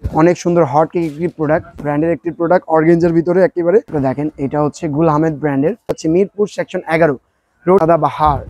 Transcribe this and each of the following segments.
অনেক সুন্দর hot cake একটি প্রোডাক্ট, ব্র্যান্ডের একটি প্রোডাক্ট অর্গানজার ভিতরে একেবারে দেখেন। এটা হচ্ছে গুল আহমেদ ব্র্যান্ডের, হচ্ছে মিরপুর সেকশন 11 রোড সাদাবাহার।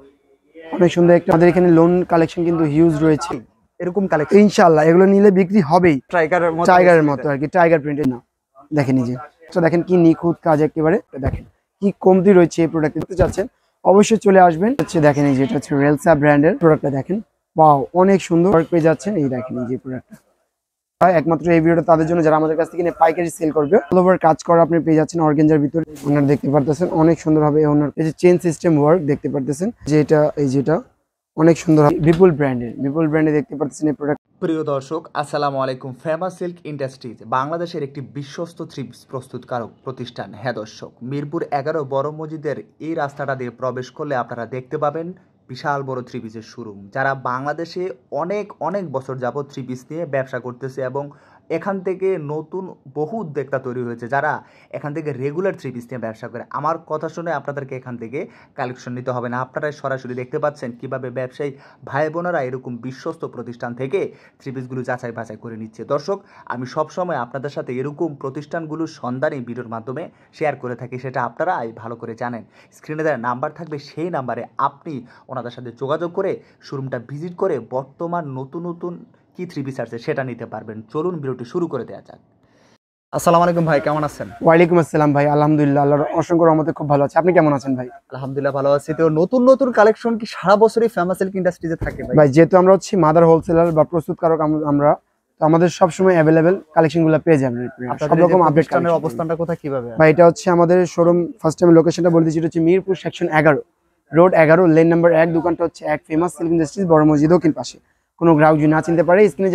অনেক সুন্দর একটা আমাদের এখানে লোন কালেকশন কিন্তু হিউজ রয়েছে। এরকম কালেকশন ইনশাআল্লাহ এগুলো নিলে বিক্রি হবেই, টাইগারের মতো আর কি, টাইগার প্রিন্টের না। দেখেন এই যে এটা দেখেন কি নিখুঁত কাজ একেবারে। দেখেন কি কমতি রয়েছে এই প্রোডাক্ট দেখতে চাচ্ছেন অবশ্যই চলে আসবেন। হচ্ছে দেখেন এই যে এটা হচ্ছে রেলসা ব্র্যান্ডের প্রোডাক্টটা দেখেন, ওয়াও অনেক সুন্দর পেয়ে যাচ্ছেন। এই দেখেন এই যে প্রোডাক্টটা একমাত্র এই ভিডিওটা তাদের জন্য যারা আমাদের কাছ থেকে পাইকারি সেল করবে। অল ওভার কাজ করা আপনি পেয়ে যাচ্ছেন অর্গানজার ভিতরে। ওনার দেখতে পারতেছেন অনেক সুন্দর হবে ওনার এই যে চেইন সিস্টেম ওয়ার্ক দেখতে পারতেছেন, যে এটা এই যেটা অনেক সুন্দর বিপুল ব্র্যান্ডে দেখতে পাচ্ছেন এই প্রোডাক্ট। প্রিয় দর্শক আসসালামু আলাইকুম। ফেমাস সিল্ক ইন্ডাস্ট্রিজ বাংলাদেশের একটি বিশ্বস্ত থ্রি পিস প্রস্তুতকারক প্রতিষ্ঠান। হ্যাঁ দর্শক, মিরপুর 11 বড় মসজিদের এই রাস্তাটা দিয়ে প্রবেশ করলে আপনারা দেখতে পাবেন বিশাল বড় থ্রি পিসের শোরুম, যারা বাংলাদেশে অনেক বছর যাবত থ্রি পিস নিয়ে ব্যবসা করতেছে এবং এখান থেকে নতুন বহু উদ্যোক্তা তৈরি হয়েছে যারা এখান থেকে রেগুলার থ্রি পিস নিয়ে ব্যবসা করে। আমার কথা শুনে আপনাদেরকে এখান থেকে কালেকশন নিতে হবে না, আপনারা সরাসরি দেখতে পাচ্ছেন কিভাবে ব্যবসায়ী ভাই বোনেরা এরকম বিশ্বস্ত প্রতিষ্ঠান থেকে থ্রি পিসগুলো যাচাই বাছাই করে নিচ্ছে। দর্শক, আমি সবসময় আপনাদের সাথে এরকম প্রতিষ্ঠানগুলোর সন্ধানে ভিডিওর মাধ্যমে শেয়ার করে থাকি, সেটা আপনারা ভালো করে জানেন। স্ক্রিনে দেওয়া নাম্বার থাকবে, সেই নাম্বারে আপনি ওনাদের সাথে যোগাযোগ করে শোরুমটা ভিজিট করে বর্তমান নতুন কি থ্রি পিস আছে সেটা নিতে পারবেন। চলুন ভিডিওটি শুরু করে দেওয়া যাক। আসসালামু আলাইকুম ভাই, কেমন আছেন? ওয়ালাইকুম আসসালাম ভাই, আলহামদুলিল্লাহ আল্লাহর অসংখ্য রহমতে খুব ভালো আছি। আপনি কেমন আছেন ভাই? আলহামদুলিল্লাহ ভালো আছি। তো নতুন কালেকশন কি সারা বছরই ফেমাস সিল্ক ইন্ডাস্ট্রিজে থাকে ভাই? ভাই যেহেতু আমরা হচ্ছে মাদার হোলসেলার বা প্রস্তুতকারক, আমরা তো আমাদের সবসময় অ্যাভেলেবেল কালেকশনগুলো পেয়ে যাবেন। সব রকম আপডেট। অবস্থানটা কোথায় কিভাবে ভাই? এটা হচ্ছে আমাদের শোরুম, ফার্স্ট টাইম লোকেশনটা বলে দিচ্ছি, এটা হচ্ছে Mirpur section 11 road 11 lane number 1। দোকানটা হচ্ছে এক ফেমাস সিল্ক ইন্ডাস্ট্রিজ বড় মসজিদ দক্ষিণ পাশে। কোনো গ্রাহক যদি না চিনতে পারে স্ক্রিনে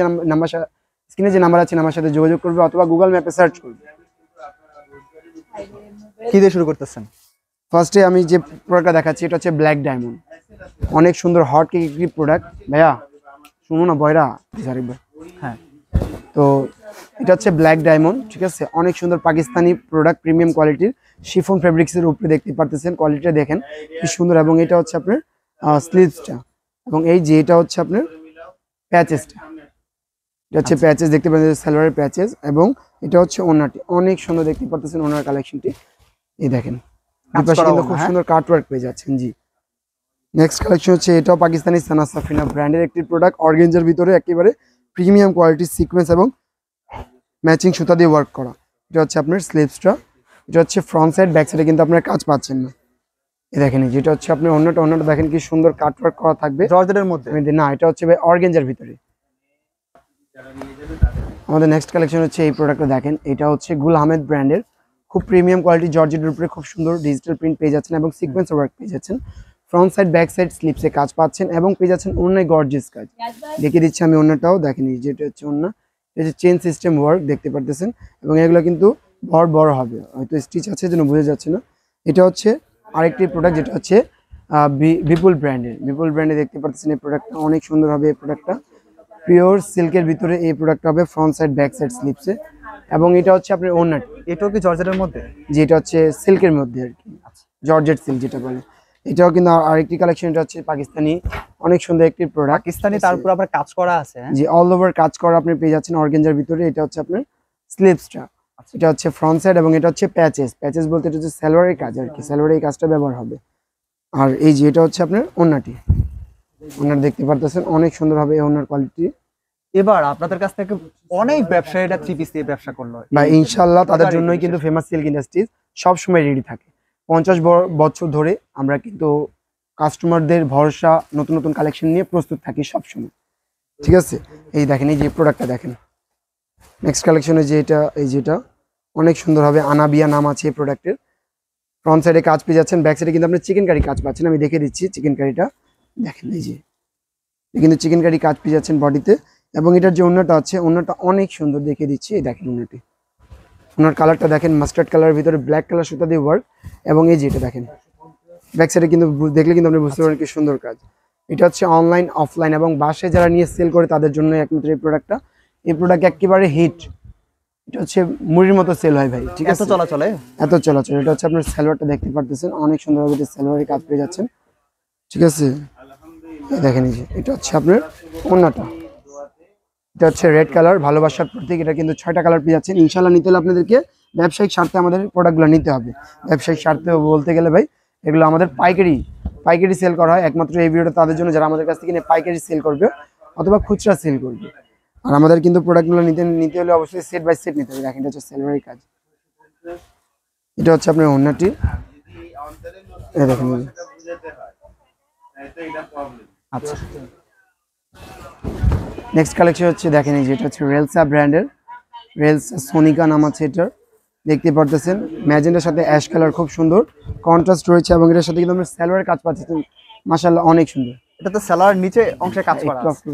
যে নাম্বার আছে আমার সাথে যোগাযোগ করবে অথবা গুগল ম্যাপে সার্চ করবে। কি দিয়ে শুরু করতেছেন? ফার্স্টে আমি যে প্রোডাক্টটা দেখাচ্ছি এটা হচ্ছে ব্ল্যাক ডায়মন্ড, অনেক সুন্দর হট কেক একটি প্রোডাক্ট। ভাইয়া শুনো না বয়রা, হ্যাঁ। তো এটা হচ্ছে ব্ল্যাক ডায়মন্ড, ঠিক আছে, অনেক সুন্দর পাকিস্তানি প্রোডাক্ট, প্রিমিয়াম কোয়ালিটির শিফন ফেব্রিক্সের উপরে দেখতে পারতেছেন। কোয়ালিটিটা দেখেন কি সুন্দর। এবং এটা হচ্ছে আপনার স্লিভসটা, এবং এই যে এটা হচ্ছে আপনার প্যাচেসটা, এটা হচ্ছে প্যাচেস দেখতে পাচ্ছেন, সালোয়ারের প্যাচেস। এবং এটা হচ্ছে ওনাটি, অনেক সুন্দর দেখতে পারতেছেন ওনার কালেকশনটি। এই দেখেন কিন্তু খুব সুন্দর কাটওয়ার্ক পেয়ে যাচ্ছেন। জি, নেক্সট কালেকশন হচ্ছে এটাও পাকিস্তানি সানা সাফিনা ব্র্যান্ডের একটি প্রোডাক্ট, অর্গানজার ভিতরে একেবারে প্রিমিয়াম কোয়ালিটির সিকোয়েন্স এবং ম্যাচিং সুতা দিয়ে ওয়ার্ক করা। এটা হচ্ছে আপনার স্লিভসটা, এটা হচ্ছে ফ্রন্ট সাইড, ব্যাক সাইডে কিন্তু আপনার কাজ পাচ্ছেন না। এই দেখেন যেটা হচ্ছে আপনার অন্যটা দেখেন কি সুন্দর কাটওয়ার্ক করা থাকবে জর্জেটের মধ্যে। না, এটা হচ্ছে ভাই অর্গানজার ভিতরে। আমাদের নেক্সট কালেকশন হচ্ছে এই প্রোডাক্টটা দেখেন, এটা হচ্ছে গুল আহমেদ ব্র্যান্ডের, খুব প্রিমিয়াম কোয়ালিটি জর্জেটের উপরে খুব সুন্দর ডিজিটাল প্রিন্ট পেয়ে যাচ্ছেন এবং সিকোয়েন্স ওয়ার্ক পেয়ে যাচ্ছেন। ফ্রন্ট সাইড ব্যাক সাইড স্লিপসে কাজ পাচ্ছেন এবং পেয়ে যাচ্ছেন অন্যায় গর্জিয়াস কাজ। দেখিয়ে দিচ্ছি আমি অন্যটাও দেখেন, যেটা হচ্ছে অন্য, এটা চেইন সিস্টেম ওয়ার্ক দেখতে পারতেছেন। এবং এগুলো কিন্তু বড় হবে, হয়তো স্টিচ আছে যেন বোঝা যাচ্ছে না। এটা হচ্ছে আরেকটি প্রোডাক্ট, যেটা হচ্ছে বিপুল ব্র্যান্ডে দেখতে পাচ্ছেন। এই প্রোডাক্টটা অনেক সুন্দর হবে। এই প্রোডাক্টটা পিওর সিল্কের ভিতরে এই প্রোডাক্টটা হবে, ফ্রন্ট সাইড ব্যাক সাইড স্লিপসে। এবং এটা হচ্ছে আপনার ওনার, এটাও কি জর্জেটের মধ্যে? যেটা হচ্ছে সিল্কের মধ্যে আর কি, জর্জেট সিল্ক যেটা বলে। এটাও কিন্তু আরেকটি কালেকশন, এটা হচ্ছে পাকিস্তানি, অনেক সুন্দর একটি প্রোডাক্ট পাকিস্তানি, তারপর আবার কাজ করা আছে। জি, অল ওভার কাজ করা আপনি পেয়ে যাচ্ছেন অর্গানজার ভিতরে। এটা হচ্ছে আপনার স্লিভসটা, এটা হচ্ছে ফ্রন্ট সাইড এবং এটা হচ্ছে প্যাচেস বলতে এটা হচ্ছে সালোয়ারের কাজ আর কি, সালোয়ারের এই কাজটা ব্যবহার হবে। আর এই যে এটা হচ্ছে আপনার ওনাটি, ওনার দেখতে পারতেছেন অনেক সুন্দর হবে ওনার কোয়ালিটি। এবার আপনাদের কাছ থেকে অনেক ব্যবসায়ীরা থ্রি পিস দিয়ে ব্যবসা করলো বা ইনশাআল্লাহ তাদের জন্যই কিন্তু ফেমাস সিল্ক ইন্ডাস্ট্রিজ সব সময় রেডি থাকে। 50 বছর ধরে আমরা কিন্তু কাস্টমারদের ভরসা নতুন কালেকশন নিয়ে প্রস্তুত থাকি সব সময়, ঠিক আছে। এই দেখেন এই যে প্রোডাক্টটা দেখেন, নেক্সট কালেকশনে যে এটা, এই যেটা অনেক সুন্দর হবে, আনাবিয়া নাম আছে এই প্রোডাক্টের। ফ্রন্ট সাইডে কাজ পেয়ে যাচ্ছেন, ব্যাক সাইডে কিন্তু আপনি চিকেন কারি কাজ পাচ্ছেন। আমি দেখে দিচ্ছি চিকেন কারিটা দেখেন, এই যে কিন্তু চিকেন কারি কাজ পেয়ে যাচ্ছেন বডিতে। এবং এটার যে অন্যটা আছে, অন্যটা অনেক সুন্দর দেখিয়ে দিচ্ছি। এই দেখেন অন্যটি, ওনার কালারটা দেখেন মাস্টার্ড কালারের ভিতরে ব্ল্যাক কালার সুতা দিয়ে ওয়ার্ক। এবং এই যে এটা দেখেন ব্যাক সাইডে কিন্তু দেখলে কিন্তু আপনি বুঝতে পারেন কি সুন্দর কাজ। এটা হচ্ছে অনলাইন অফলাইন এবং বাসে যারা নিয়ে সেল করে তাদের জন্য একমাত্র এই প্রোডাক্টটা। এই প্রোডাক্ট একেবারে হিট, এটা হচ্ছে মুড়ির মতো সেল হয় ভাই, ঠিক আছে, এত চলাচল। এটা হচ্ছে আপনার সালোয়ারটা দেখতে পারতেছেন, অনেক সুন্দরভাবে সালোয়ারের কাজ পেয়ে যাচ্ছেন, ঠিক আছে। দেখেন এই যে এটা হচ্ছে আপনার ওন্নাটা, এটা হচ্ছে রেড কালার, ভালোবাসার প্রতীক। এটা কিন্তু 6টা কালার পেয়ে যাচ্ছেন। ইনশাল্লাহ নিতে হলে আপনাদেরকে ব্যবসায়িক স্বার্থে আমাদের প্রোডাক্টগুলো নিতে হবে। ব্যবসায়িক স্বার্থে বলতে গেলে ভাই এগুলো আমাদের পাইকারি সেল করা হয়। একমাত্র এই ভিডিওটা তাদের জন্য যারা আমাদের কাছ থেকে নিয়ে পাইকারি সেল করবে অথবা খুচরা সেল করবে। আর আমাদের কিন্তু প্রোডাক্টগুলো নিতে হলে অবশ্যই সেট বাই সেট নিতে হবে। দেখেন এটা হচ্ছে সেলভারি কাজ। এটা হচ্ছে আপনার ওড়নাটি, এই দেখেন। আচ্ছা, নেক্সট কালেকশন হচ্ছে দেখেন এই যে এটা হচ্ছে রেলসা ব্র্যান্ডের, রেলসা সোনিকা নাম আছে এটার। দেখতে পারতেছেন ম্যাজেন্টার সাথে অ্যাশ কালার, খুব সুন্দর কন্ট্রাস্ট রয়েছে এবং এটার সাথে কিন্তু আমরা সালোয়ারের কাজ পাচ্ছি মাশাআল্লাহ অনেক সুন্দর। এটা তো সেলার নিচে অংশে কাজ করা আছে।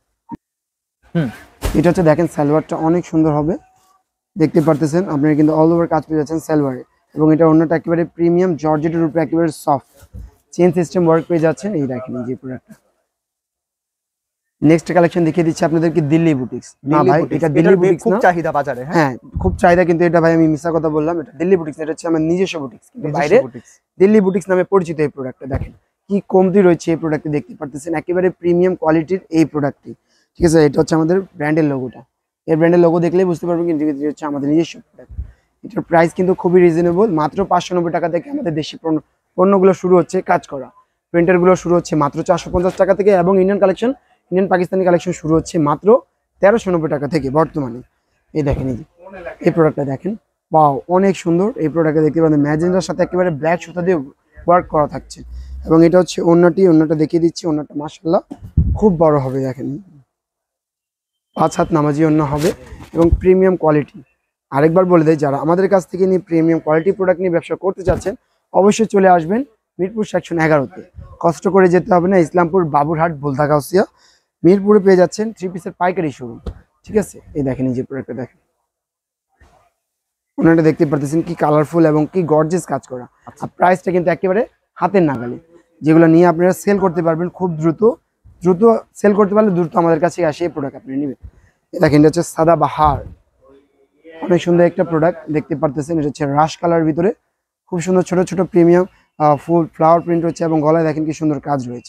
এটা হচ্ছে দেখেন সালোয়ারটা অনেক সুন্দর হবে। দেখতে পারতেছেন আপনারা কিন্তু অল ওভার কাজ পেয়ে যাচ্ছেন সালোয়ারে, এবং এটা অন্যটা একেবারে প্রিমিয়াম জর্জেটের উপরে একেবারে সফট চেন সিস্টেম ওয়ার্ক পেয়ে যাচ্ছেন। এই দেখেন এই যে প্রোডাক্টটা। নেক্সট কালেকশন দেখিয়ে দিচ্ছি আপনাদেরকে দিল্লি বুটিক্স। না ভাই এটা দিল্লি বুটিক্স খুব না, চাহিদা বাজারে। হ্যাঁ খুব চাহিদা, কিন্তু এটা ভাই আমি মিথ্যা কথা বললাম। এটা দিল্লি বুটিক্স, এটা হচ্ছে আমার নিজস্ব বুটিক্স, কিন্তু বাইরে দিল্লি বুটিক্স নামে পরিচিত এই প্রোডাক্টটা। দেখেন কি কমতি রয়েছে এই প্রোডাক্টে, দেখতে পারতেছেন একেবারে প্রিমিয়াম কোয়ালিটির এই প্রোডাক্টটি। ঠিক আছে, এটা হচ্ছে আমাদের ব্র্যান্ডের লোগোটা। এই ব্র্যান্ডের লোগো দেখলেই বুঝতে পারবেন কিন্তু এটা হচ্ছে আমাদের নিজস্ব প্রোডাক্ট। এটার প্রাইস কিন্তু খুবই রিজনেবল, মাত্র 590 টাকা থেকে আমাদের দেশি পণ্যগুলো শুরু হচ্ছে কাজ করা। প্রিন্টারগুলো শুরু হচ্ছে মাত্র 450 টাকা থেকে, এবং ইন্ডিয়ান পাকিস্তানি কালেকশন শুরু হচ্ছে মাত্র 1390 টাকা থেকে বর্তমানে। এই দেখেন এই প্রোডাক্টটা দেখেন, ওয়াও অনেক সুন্দর এই প্রোডাক্টটা। দেখতে পাবেন ম্যাজেন্টার সাথে একেবারে ব্ল্যাক সুতা দিয়ে ওয়ার্ক করা থাকছে, এবং এটা হচ্ছে ওড়নাটা দেখিয়ে দিচ্ছি। ওড়নাটা মাশাআল্লাহ খুব বড় হবে, দেখেন 5 হাত নামাজি ওড়না হবে এবং প্রিমিয়াম কোয়ালিটি। আরেকবার বলে দেয়, যারা আমাদের কাছ থেকে নিয়ে প্রিমিয়াম কোয়ালিটি প্রোডাক্ট নিয়ে ব্যবসা করতে চাচ্ছেন অবশ্যই চলে আসবেন মিরপুর সেকশন 11-তে। কষ্ট করে যেতে হবে না, ইসলামপুর বাবুরহাট ভুলতা গাউসিয়া মিরপুরে পেয়ে যাচ্ছেন 3 পিসের পাইকারি শোরুম। ঠিক আছে, এই দেখেন এই যে প্রোডাক্টটা দেখেন, ওনাটা দেখতে পারতেছেন কি কালারফুল এবং কি গর্জিয়াস কাজ করা। আর প্রাইসটা কিন্তু একেবারে হাতের নাগালে, যেগুলো নিয়ে আপনারা সেল করতে পারবেন খুব দ্রুত সেল করতে পারলে দ্রুত আমাদের কাছে আসে এই প্রোডাক্ট আপনি নেবেন। এই দেখেন এটা হচ্ছে সাদা বাহার, অনেক সুন্দর একটা প্রোডাক্ট দেখতে পারতেছেন। এটা হচ্ছে রাশ কালার ভিতরে, খুব সুন্দর ছোট ছোট প্রিমিয়াম ফুল ফ্লাওয়ার প্রিন্ট হচ্ছে, এবং গলায় দেখেন কি সুন্দর কাজ রয়েছে।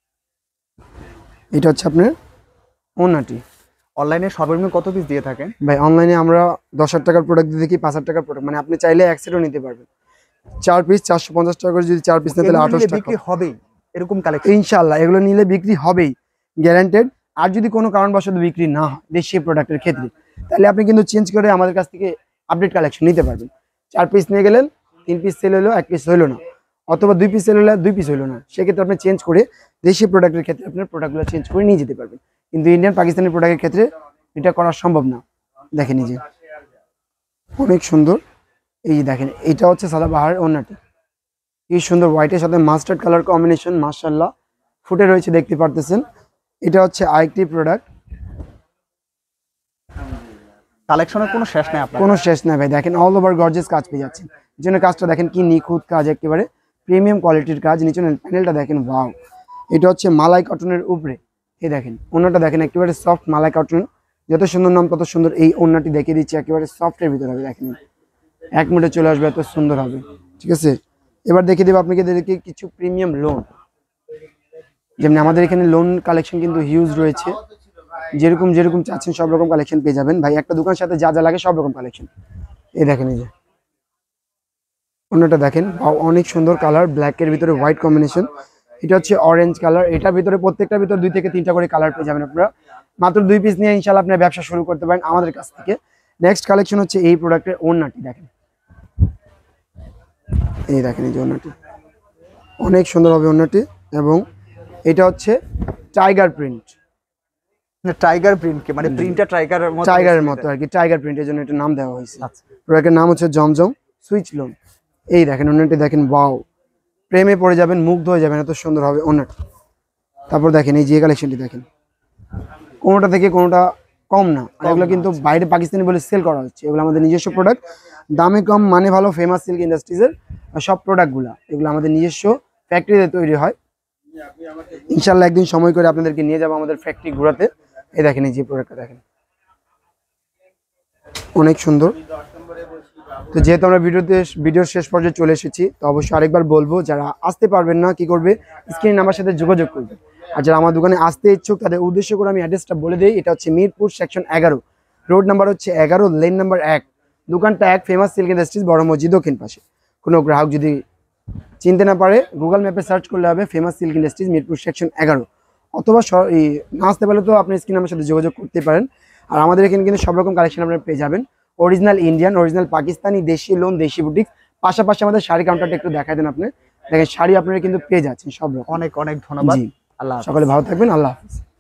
এটা হচ্ছে আপনার ওড়নাটি। অনলাইনে সর্বনিম্ন কত পিস দিয়ে থাকেন ভাই? অনলাইনে আমরা 10,000 টাকার প্রোডাক্ট দিয়ে দেখি 5,000 টাকার প্রোডাক্ট, মানে আপনি চাইলে এক সেটও নিতে পারবেন। 4 পিস 450 টাকা করে, যদি 4 পিস নেন তাহলে 28 টাকা বিক্রি হবেই এরকম কালেকশন ইনশাআল্লাহ। এগুলো নিলে বিক্রি হবেই গ্যারান্টেড। আর যদি কোনো কারণবশত বিক্রি না হয় দেশীয় প্রোডাক্টের ক্ষেত্রে, তাহলে আপনি কিন্তু চেঞ্জ করে আমাদের কাছ থেকে আপডেট কালেকশন নিতে পারবেন। 4 পিস নিয়ে গেলেন, 3 পিস সেল হলো, 1 পিস হইলো না, অথবা 2 পিস সেল হলো, 2 পিস হইলো না, সেক্ষেত্রে আপনি চেঞ্জ করে দেশীয় প্রোডাক্টের ক্ষেত্রে আপনার প্রোডাক্টগুলো চেঞ্জ করে নিয়ে যেতে পারবেন। কিন্তু ইন্ডিয়ান পাকিস্তানি প্রোডাক্টের ক্ষেত্রে এটা করা সম্ভব না। দেখেন এই যে অনেক সুন্দর, এই যে দেখেন এটা হচ্ছে সাদাবাহার ওড়নাটি, কি সুন্দর হোয়াইটের সাথে মাস্টার্ড কালার কম্বিনেশন, মাশাআল্লাহ ফুটে রয়েছে দেখতে পারতেছেন। এটা হচ্ছে আরেকটি প্রোডাক্ট। কালেকশনের কোনো শেষ নেই আপনার? কোনো শেষ নাই ভাই, দেখেন অল ওভার গর্জিয়াস কাজ পেয়ে যাচ্ছেন। এই জন্য কাজটা দেখেন কি নিখুঁত কাজ, একেবারে প্রিমিয়াম কোয়ালিটির কাজ। নিচে প্যানেলটা দেখেন, ওয়াও। এটা হচ্ছে মালাই কটনের উপরে, এই দেখেন ওড়নাটা দেখেন একেবারে সফট মালাই কটন। যত সুন্দর নাম তত সুন্দর। এই ওড়নাটি দেখিয়ে দিচ্ছি, একেবারে সফটের ভিতরে হবে, দেখেন 1 মিনিটে চলে আসবে, এত সুন্দর হবে। ঠিক আছে, এবার দেখিয়ে দেবো আপনাকে কিছু প্রিমিয়াম লোন। যেমনি আমাদের এখানে লোন কালেকশন কিন্তু হিউজ রয়েছে, যেরকম চাচ্ছেন সব রকম কালেকশন পেয়ে যাবেন ভাই। একটা দোকানের সাথে যা যা লাগে সব রকম কালেকশন। এই দেখেন এই যে ওড়নাটা দেখেন, অনেক সুন্দর কালার, ব্ল্যাকের ভিতরে হোয়াইট কম্বিনেশন। এটা হচ্ছে অরেঞ্জ কালার। এটার ভিতরে প্রত্যেকটার ভিতরে 2 থেকে 3টা করে কালার পেয়ে যাবেন আপনারা। মাত্র 2 পিস নিয়ে ইনশাআল্লাহ আপনার ব্যবসা শুরু করতে পারেন আমাদের কাছ থেকে। নেক্সট কালেকশন হচ্ছে এই প্রোডাক্টের ওড়নাটি দেখেন, এই দেখেন এই যে ওড়নাটি অনেক সুন্দর হবে ওড়নাটি, এবং এটা হচ্ছে টাইগার প্রিন্ট। টাইগার প্রিন্ট কি মানে প্রিন্টটা টাইগারের মতো আর কি, টাইগার প্রিন্টের জন্য এটা নাম দেওয়া হয়েছে। আচ্ছা, প্রোডাক্টের নাম হচ্ছে জমজম সুইচ লোন। এই দেখেন ওড়নাটি দেখেন, ওয়াও প্রেমে পড়ে যাবেন, মুগ্ধ হয়ে যাবেন, এত সুন্দর হবে ওড়নাটি। তারপর দেখেন এই যে কালেকশনটি দেখেন, কোনোটা থেকে কোনোটা কম না। এগুলো কিন্তু বাইরে পাকিস্তানি বলে সেল করা হচ্ছে, এগুলো আমাদের নিজস্ব প্রোডাক্ট, দামে কম মানে ভালো। ফেমাস সিল্ক ইন্ডাস্ট্রিজের সব প্রোডাক্টগুলো এগুলো আমাদের নিজস্ব ফ্যাক্টরিতে তৈরি হয়। ইনশাল্লাহ একদিন সময় করে আপনাদেরকে নিয়ে যাবো আমাদের ফ্যাক্টরি ঘোরাতে। এই দেখেন এই যে প্রোডাক্টটা দেখেন, অনেক সুন্দর। তো যেহেতু আমরা ভিডিওর শেষ পর্যায়ে চলে এসেছি, তো অবশ্যই আরেকবার বলবো, যারা আসতে পারবেন না কি করবে, স্ক্রিন নাম্বার সাথে যোগাযোগ করবে। আর যারা আমার দোকানে আসতে ইচ্ছুক তাদের উদ্দেশ্য করে আমি অ্যাড্রেসটা বলে দিই। এটা হচ্ছে মিরপুর সেকশন 11, রোড নাম্বার হচ্ছে 11, লেন নাম্বার 1, দোকানটা 1, ফেমাস সিল্ক ইন্ডাস্ট্রিজ, বড় মসজিদ দক্ষিণ পাশে। কোনো গ্রাহক যদি চিনতে না পারে গুগল ম্যাপে সার্চ করলে হবে famous silk industries Mirpur section 11, অথবা না আসতে পারলে তো আপনি স্ক্রিনে আমার সাথে যোগাযোগ করতে পারেন। আর আমাদের এখানে কিন্তু সব রকম কালেকশন আপনারা পেয়ে যাবেন, অরিজিনাল ইন্ডিয়ান, অরিজিনাল পাকিস্তানি, দেশি লোন, দেশি বুটিক। পাশাপাশি আমাদের শাড়ি কাউন্টারটা একটু দেখাই দেন আপনি, দেখেন শাড়ি আপনারা কিন্তু পেয়ে যাচ্ছেন সব রকম। অনেক অনেক ধন্যবাদ। জি, আল্লাহ হাফেজ। সকলে ভালো থাকবেন, আল্লাহ হাফিজ।